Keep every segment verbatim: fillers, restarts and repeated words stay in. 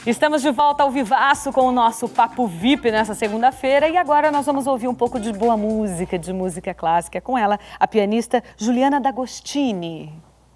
Estamos de volta ao vivaço com o nosso Papo V I P nessa segunda-feira e agora nós vamos ouvir um pouco de boa música, de música clássica com ela, a pianista Juliana D'Agostini.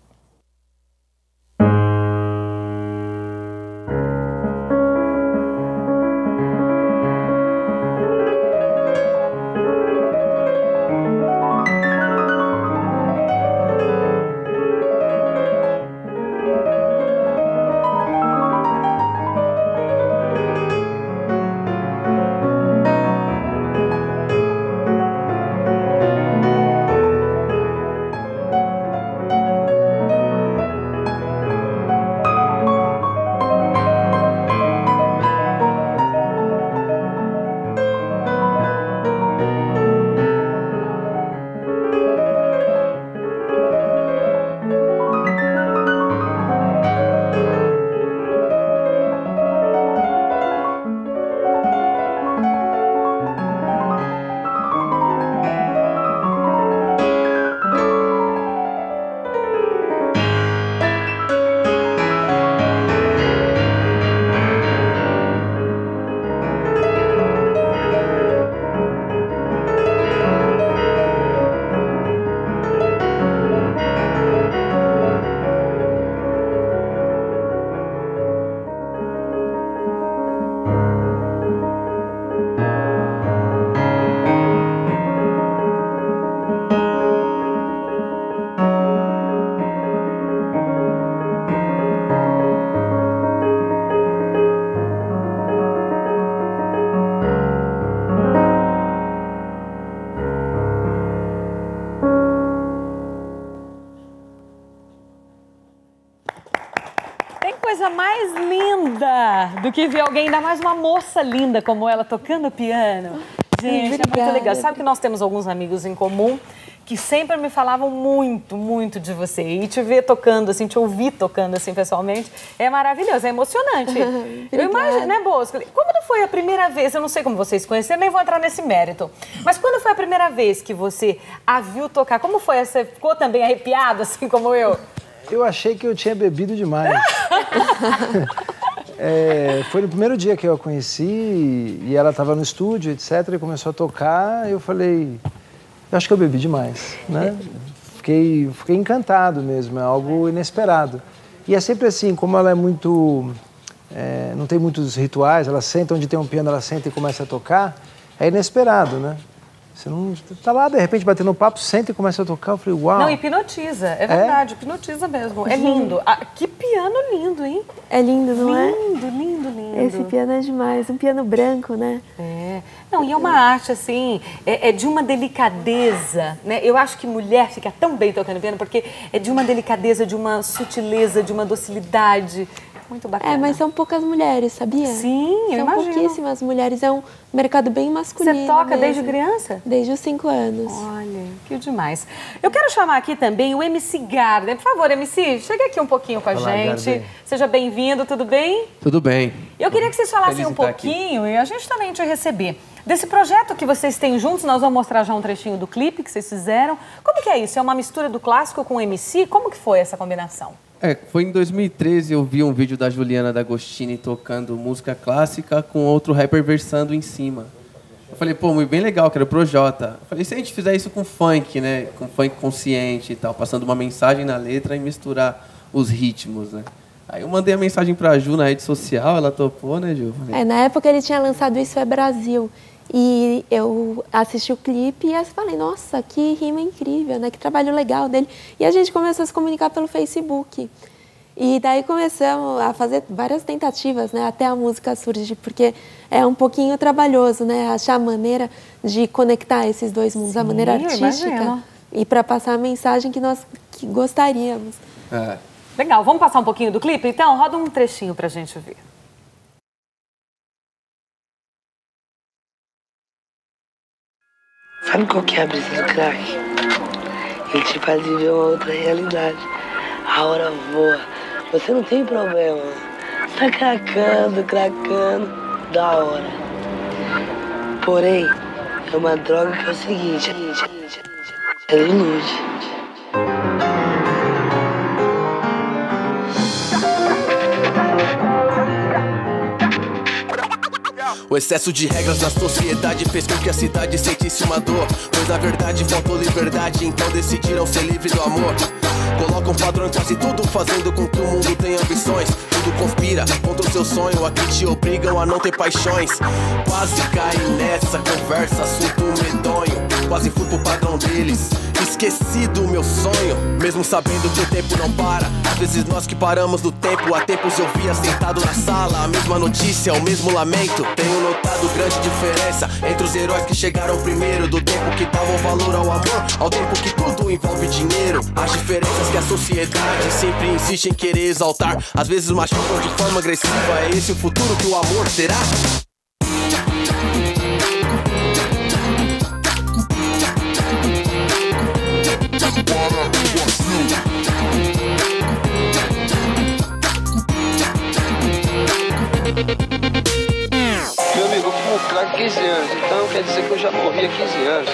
Coisa mais linda do que ver alguém, ainda mais uma moça linda como ela tocando piano. Gente, é muito legal. Sabe que nós temos alguns amigos em comum que sempre me falavam muito, muito de você. E te ver tocando, assim, te ouvir tocando, assim, pessoalmente, é maravilhoso, é emocionante. Eu imagino, né, Bosco? Quando foi a primeira vez, eu não sei como vocês conheceram, nem vou entrar nesse mérito, mas quando foi a primeira vez que você a viu tocar, como foi? Você ficou também arrepiado, assim como eu? Eu achei que eu tinha bebido demais. é, foi no primeiro dia que eu a conheci e ela estava no estúdio, etcétera, e começou a tocar. Eu falei, eu acho que eu bebi demais, né? Fiquei, fiquei encantado mesmo, é algo inesperado. E é sempre assim, como ela é muito... É, não tem muitos rituais, ela senta onde tem um piano, ela senta e começa a tocar, é inesperado, né? Você não tá lá, de repente, batendo um papo, senta e começa a tocar. Eu falei, uau. Não, hipnotiza, é verdade, é? hipnotiza mesmo. É lindo. Ah, que piano lindo, hein? É lindo, não é? Lindo, lindo, lindo. Esse piano é demais, um piano branco, né? É. Não, e é uma arte, assim, é, é de uma delicadeza, né? Eu acho que mulher fica tão bem tocando piano porque é de uma delicadeza, de uma sutileza, de uma docilidade. Muito bacana. É, mas são poucas mulheres, sabia? Sim, eu são imagino. São pouquíssimas mulheres, é um mercado bem masculino. Você toca mesmo. desde criança? Desde os cinco anos. Olha, que demais. Eu quero chamar aqui também o M C Gardner. Por favor, M C, chega aqui um pouquinho com a Olá, gente. Gardner. Seja bem-vindo, tudo bem? Tudo bem. Eu queria que vocês falassem Feliz um de estar pouquinho, e a gente também te receber, desse projeto que vocês têm juntos. Nós vamos mostrar já um trechinho do clipe que vocês fizeram. Como que é isso? É uma mistura do clássico com o M C? Como que foi essa combinação? É, foi em dois mil e treze, eu vi um vídeo da Juliana D'Agostini tocando música clássica com outro rapper versando em cima. Eu falei, pô, muito bem legal, que era o Projota. Eu falei, se a gente fizer isso com funk, né, com funk consciente e tal, passando uma mensagem na letra e misturar os ritmos, né? Aí eu mandei a mensagem pra Ju na rede social, ela topou, né, Ju? Falei, é, na época ele tinha lançado Isso é Brasil. E eu assisti o clipe e falei, nossa, que rima incrível, né? Que trabalho legal dele. E a gente começou a se comunicar pelo Facebook. E daí começamos a fazer várias tentativas, né? Até a música surgir, porque é um pouquinho trabalhoso, né? Achar a maneira de conectar esses dois mundos, Sim, a maneira artística e para passar a mensagem que nós que gostaríamos. É. Legal, vamos passar um pouquinho do clipe? Então, roda um trechinho pra gente ver. Sabe qual que é a brisa do crack? Ele te faz viver uma outra realidade. A hora voa. Você não tem problema. Você tá cracando, cracando. Da hora. Porém, é uma droga que é o seguinte. Ela ilude. O excesso de regras na sociedade fez com que a cidade sentisse uma dor. Pois na verdade faltou liberdade, então decidiram ser livre do amor. Colocam padrão em quase tudo, fazendo com que o mundo tenha ambições. Tudo conspira contra o seu sonho, aqui te obrigam a não ter paixões. Quase caí nessa conversa, assunto medonho. Quase fui pro padrão deles, esqueci do meu sonho. Mesmo sabendo que o tempo não para, às vezes nós que paramos no tempo. Há tempos eu via sentado na sala, a mesma notícia, o mesmo lamento. Tenho notado grande diferença entre os heróis que chegaram primeiro, do tempo que davam valor ao amor, ao tempo que tudo envolve dinheiro. As diferenças que a sociedade sempre insiste em querer exaltar, às vezes machucam de forma agressiva. É esse o futuro que o amor terá? Meu amigo, eu fumo crack há quinze anos, então quer dizer que eu já morri há quinze anos.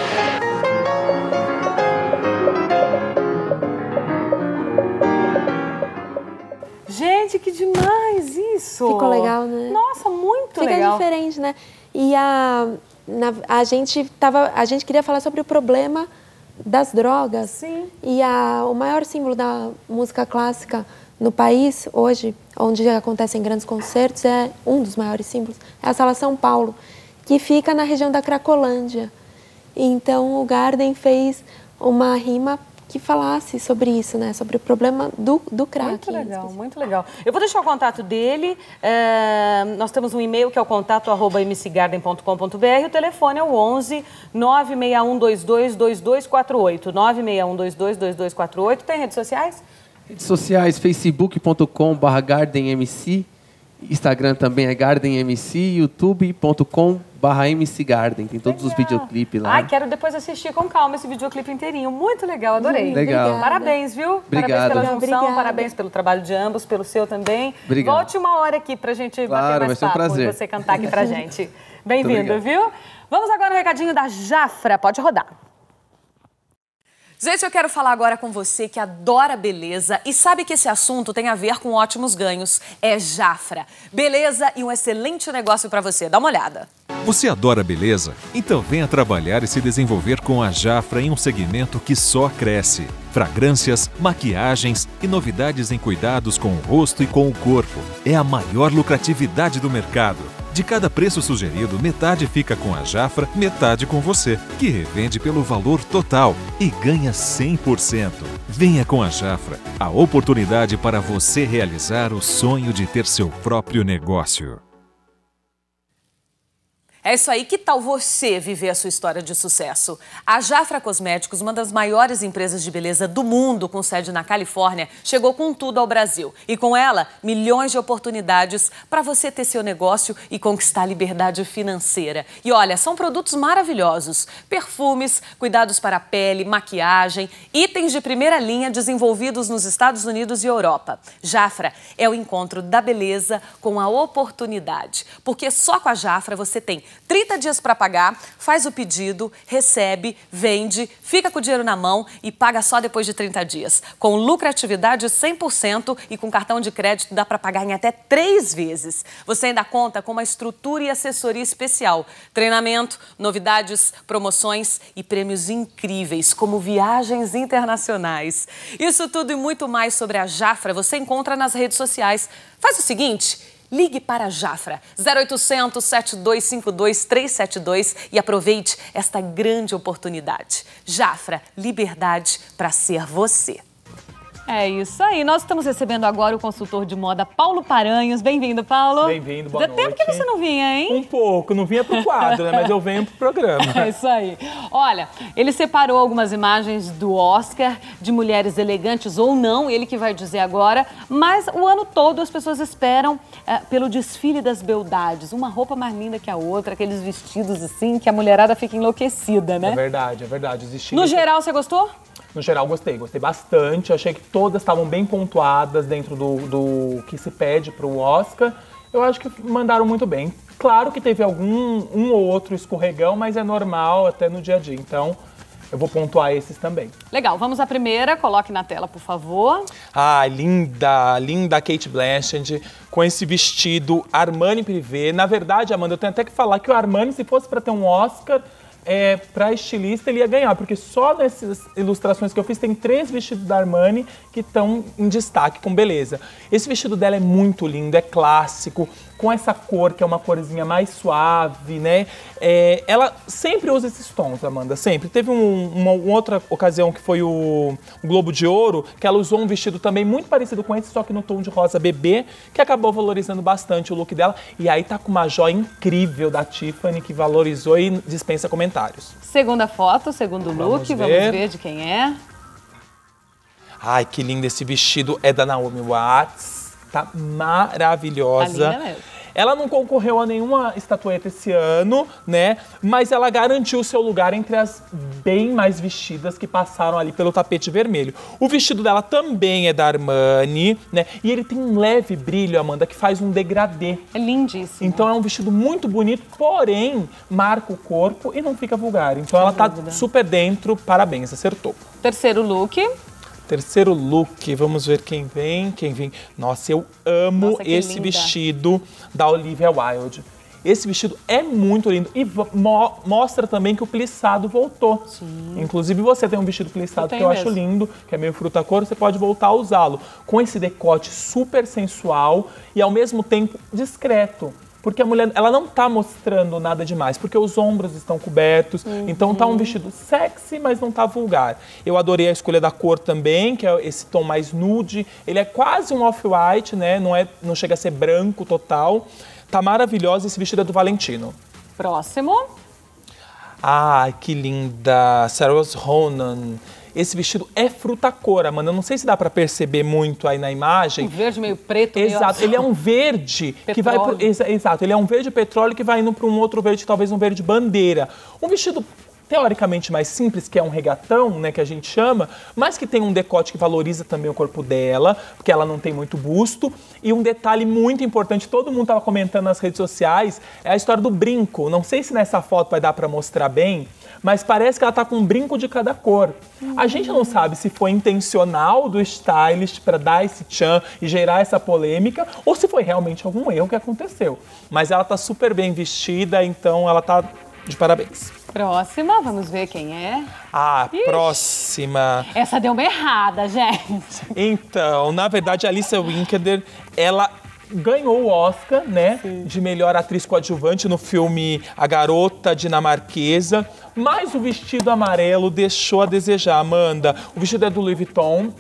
Gente, que demais isso! Ficou legal, né? Nossa, muito Fica legal. Fica diferente, né? E a, na, a, gente tava, a gente queria falar sobre o problema das drogas. Sim. E a, o maior símbolo da música clássica no país, hoje, onde acontecem grandes concertos, é um dos maiores símbolos, é a Sala São Paulo, que fica na região da Cracolândia. Então, o Garden fez uma rima que falasse sobre isso, né? Sobre o problema do, do crack. Muito legal, muito legal. Eu vou deixar o contato dele. É, nós temos um e-mail que é o contato arroba m c garden ponto com ponto b r. O telefone é o onze, nove seis um dois dois, dois dois quatro oito. nove seis um dois dois, dois dois quatro oito. Tem redes sociais? Redes sociais, facebook ponto com barra garden m c. Instagram também é garden m c. youtube ponto com barra m c garden. Tem todos legal. Os videoclipes lá. Ai, quero depois assistir com calma esse videoclipe inteirinho. Muito legal, adorei. Legal. Obrigada. Parabéns, viu? Obrigado. Parabéns pela junção, Obrigada. parabéns pelo trabalho de ambos, pelo seu também. Obrigado. Volte uma hora aqui pra gente claro, bater vai mais ser um papo prazer. e você cantar aqui pra gente. Bem-vindo, viu? Vamos agora no recadinho da Jafra. Pode rodar. Gente, eu quero falar agora com você que adora beleza e sabe que esse assunto tem a ver com ótimos ganhos. É Jafra. Beleza e um excelente negócio para você. Dá uma olhada. Você adora beleza? Então venha trabalhar e se desenvolver com a Jafra em um segmento que só cresce. Fragrâncias, maquiagens e novidades em cuidados com o rosto e com o corpo. É a maior lucratividade do mercado. De cada preço sugerido, metade fica com a Jafra, metade com você, que revende pelo valor total e ganha cem por cento. Venha com a Jafra, a oportunidade para você realizar o sonho de ter seu próprio negócio. É isso aí, que tal você viver a sua história de sucesso? A Jafra Cosméticos, uma das maiores empresas de beleza do mundo, com sede na Califórnia, chegou com tudo ao Brasil. E com ela, milhões de oportunidades para você ter seu negócio e conquistar a liberdade financeira. E olha, são produtos maravilhosos. Perfumes, cuidados para a pele, maquiagem, itens de primeira linha desenvolvidos nos Estados Unidos e Europa. Jafra é o encontro da beleza com a oportunidade. Porque só com a Jafra você tem trinta dias para pagar, faz o pedido, recebe, vende, fica com o dinheiro na mão e paga só depois de trinta dias. Com lucratividade cem por cento e com cartão de crédito dá para pagar em até três vezes. Você ainda conta com uma estrutura e assessoria especial, treinamento, novidades, promoções e prêmios incríveis, como viagens internacionais. Isso tudo e muito mais sobre a Jafra você encontra nas redes sociais. Faz o seguinte... Ligue para a Jafra, zero oitocentos, sete dois cinco dois, três sete dois e aproveite esta grande oportunidade. Jafra, liberdade para ser você. É isso aí. Nós estamos recebendo agora o consultor de moda Paulo Paranhos. Bem-vindo, Paulo. Bem-vindo, boa noite. noite. Tempo que você não vinha, hein? Um pouco. Não vinha pro quadro, né? Mas eu venho pro programa. É isso aí. Olha, ele separou algumas imagens do Oscar, de mulheres elegantes ou não, ele que vai dizer agora. Mas o ano todo as pessoas esperam é, pelo desfile das beldades. Uma roupa mais linda que a outra, aqueles vestidos assim, que a mulherada fica enlouquecida, né? É verdade, é verdade. Os estilos... No geral, você gostou? No geral, gostei. Gostei bastante. Achei que todas estavam bem pontuadas dentro do, do que se pede para o Oscar. Eu acho que mandaram muito bem. Claro que teve algum um ou outro escorregão, mas é normal até no dia a dia. Então, eu vou pontuar esses também. Legal, vamos à primeira, coloque na tela, por favor. Ah, linda, linda Cate Blanchett, com esse vestido Armani Privé. Na verdade, Amanda, eu tenho até que falar que o Armani, se fosse para ter um Oscar, é, para estilista, ele ia ganhar, porque só nessas ilustrações que eu fiz, tem três vestidos da Armani que estão em destaque, com beleza. Esse vestido dela é muito lindo, é clássico, com essa cor, que é uma corzinha mais suave, né? É, ela sempre usa esses tons, Amanda, sempre. Teve um, uma, uma outra ocasião que foi o, o Globo de Ouro, que ela usou um vestido também muito parecido com esse, só que no tom de rosa bebê, que acabou valorizando bastante o look dela. E aí tá com uma joia incrível da Tiffany, que valorizou e dispensa comentários. Segunda foto, segundo look, Vamos ver. vamos ver de quem é. Ai, que lindo esse vestido, é da Naomi Watts. Tá maravilhosa. Tá linda mesmo. Ela não concorreu a nenhuma estatueta esse ano, né? Mas ela garantiu seu lugar entre as bem mais vestidas que passaram ali pelo tapete vermelho. O vestido dela também é da Armani, né? E ele tem um leve brilho, Amanda, que faz um degradê. É lindíssimo. Então é um vestido muito bonito, porém marca o corpo e não fica vulgar. Então ela tá super dentro, parabéns, acertou. Terceiro look. Terceiro look, vamos ver quem vem, quem vem. Nossa, eu amo Nossa, esse linda. vestido da Olivia Wilde. Esse vestido é muito lindo e mo mostra também que o plissado voltou. Sim. Inclusive você tem um vestido plissado que eu mesmo. acho lindo, que é meio fruta-cor, você pode voltar a usá-lo. Com esse decote super sensual e ao mesmo tempo discreto. Porque a mulher, ela não tá mostrando nada demais, porque os ombros estão cobertos, uhum. Então tá um vestido sexy, mas não tá vulgar. Eu adorei a escolha da cor também, que é esse tom mais nude. Ele é quase um off-white, né? Não, é, não chega a ser branco total. Tá maravilhosa, esse vestido é do Valentino. Próximo. Ai, que linda! Sarah Ronan. Esse vestido é fruta-cor, Amanda. Eu não sei se dá pra perceber muito aí na imagem. Um verde meio preto. Exato, meio ele é um verde petróleo. que vai pro, ex, exato, ele é um verde petróleo que vai indo para um outro verde, talvez um verde bandeira. Um vestido teoricamente mais simples, que é um regatão, né, que a gente chama, mas que tem um decote que valoriza também o corpo dela, porque ela não tem muito busto. E um detalhe muito importante, todo mundo estava comentando nas redes sociais, é a história do brinco. Não sei se nessa foto vai dar para mostrar bem, mas parece que ela tá com um brinco de cada cor. A gente não sabe se foi intencional do stylist para dar esse tchan e gerar essa polêmica, ou se foi realmente algum erro que aconteceu. Mas ela tá super bem vestida, então ela tá de parabéns. Próxima, vamos ver quem é. Ah, Ixi. próxima. Essa deu uma errada, gente. Então, na verdade, a Alicia Vikander, ela ganhou o Oscar, né, Sim. de melhor atriz coadjuvante no filme A Garota Dinamarquesa, mas o vestido amarelo deixou a desejar, Amanda. O vestido é do Louis Vuitton.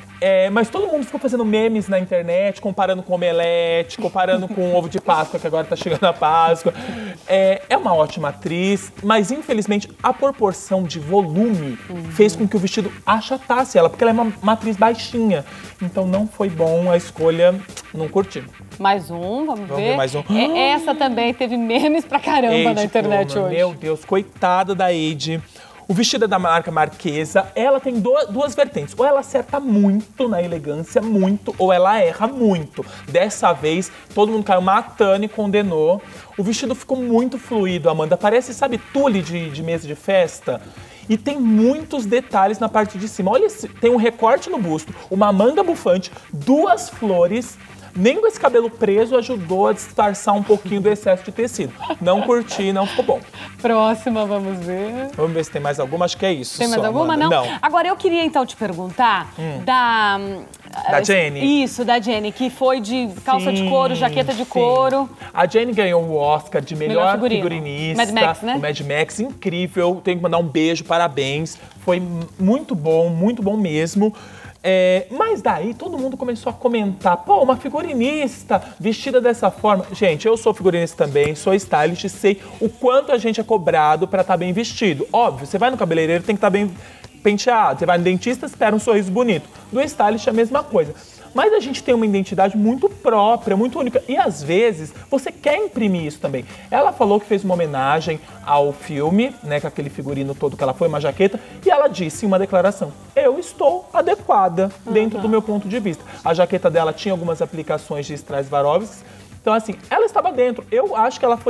É, mas todo mundo ficou fazendo memes na internet, comparando com omelete, comparando com o ovo de Páscoa, que agora tá chegando a Páscoa. É, é uma ótima atriz, mas infelizmente a proporção de volume uhum. fez com que o vestido achatasse ela, porque ela é uma, uma atriz baixinha. Então não foi bom a escolha, não curti. Mais um, vamos, vamos ver. ver mais um. É, essa também teve memes pra caramba Eide na internet Pluma, hoje. Meu Deus, coitada da Eide. O vestido é da marca Marquesa, ela tem duas, duas vertentes. Ou ela acerta muito na elegância, muito, ou ela erra muito. Dessa vez, todo mundo caiu matando e condenou. O vestido ficou muito fluido, Amanda. Parece, sabe, tule de, de mesa de festa. E tem muitos detalhes na parte de cima. Olha, tem um recorte no busto, uma manga bufante, duas flores. Nem com esse cabelo preso ajudou a disfarçar um pouquinho do excesso de tecido. Não curti, não ficou bom. Próxima, vamos ver. Vamos ver se tem mais alguma. Acho que é isso. Tem mais só, alguma? Amanda. Não? Não. Agora, eu queria então te perguntar hum. da... Da Jenny. Isso, da Jenny, que foi de calça sim, de couro, jaqueta de sim. couro. A Jenny ganhou o Oscar de melhor, melhor figurinista. Mad Max, né? O Mad Max, incrível. Tenho que mandar um beijo, parabéns. Foi muito bom, muito bom mesmo. É, mas daí todo mundo começou a comentar, pô, uma figurinista vestida dessa forma. Gente, eu sou figurinista também, sou stylist e sei o quanto a gente é cobrado pra estar bem vestido. Óbvio, você vai no cabeleireiro, tem que estar bem penteado. Você vai no dentista, espera um sorriso bonito. Do stylist é a mesma coisa. Mas a gente tem uma identidade muito própria, muito única. E às vezes você quer imprimir isso também. Ela falou que fez uma homenagem ao filme, né, com aquele figurino todo que ela foi, uma jaqueta, e ela disse em uma declaração: eu estou adequada dentro uhum. do meu ponto de vista. A jaqueta dela tinha algumas aplicações de strass Swarovski. Então, assim, ela estava dentro. Eu acho que ela foi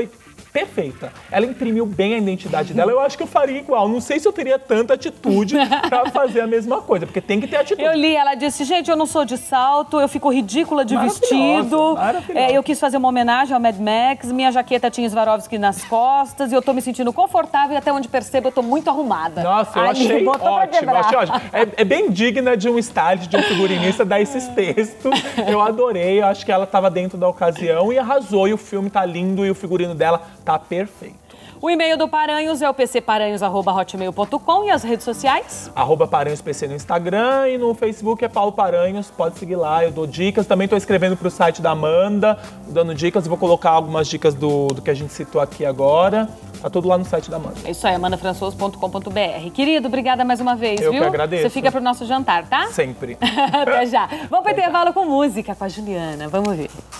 perfeita. Ela imprimiu bem a identidade dela. Eu acho que eu faria igual. Não sei se eu teria tanta atitude pra fazer a mesma coisa, porque tem que ter atitude. Eu li, ela disse, gente, eu não sou de salto, eu fico ridícula de vestido. É, eu quis fazer uma homenagem ao Mad Max, minha jaqueta tinha Swarovski nas costas e eu tô me sentindo confortável e até onde percebo eu tô muito arrumada. Nossa, eu Ai, achei botou pra ótimo, quebrar. achei ótimo. É, é bem digna de um stylist, de um figurinista dar esses textos. Eu adorei, eu acho que ela tava dentro da ocasião e arrasou. E o filme tá lindo e o figurino dela tá perfeito. O e-mail do Paranhos é o p c paranhos arroba hotmail ponto com e as redes sociais? Arroba Paranhos P C no Instagram e no Facebook é Paulo Paranhos, pode seguir lá, eu dou dicas. Também tô escrevendo pro site da Amanda, dando dicas e vou colocar algumas dicas do, do que a gente citou aqui agora. Tá tudo lá no site da Amanda. É isso aí, amanda françoso ponto com ponto b r. Querido, obrigada mais uma vez, eu viu? Eu que agradeço. Você fica pro nosso jantar, tá? Sempre. Até já. Vamos pro intervalo com música com a Juliana, vamos ver.